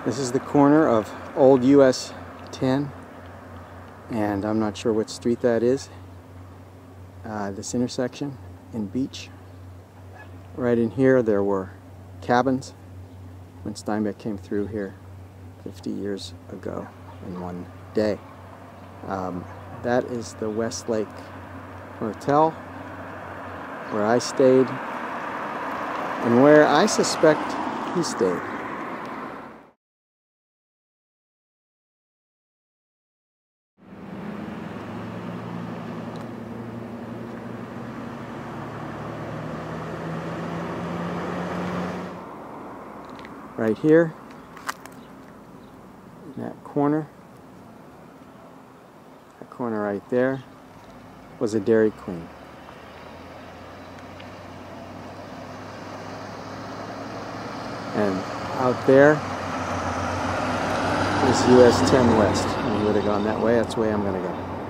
This is the corner of old US 10, and I'm not sure which street that is. This intersection in Beach. Right in here there were cabins when Steinbeck came through here 50 years ago in one day. That is the Westlake Motel where I stayed and where I suspect he stayed. Right here, in that corner right there, was a Dairy Queen. And out there is US 10 West. And he would have gone that way, that's the way I'm going to go.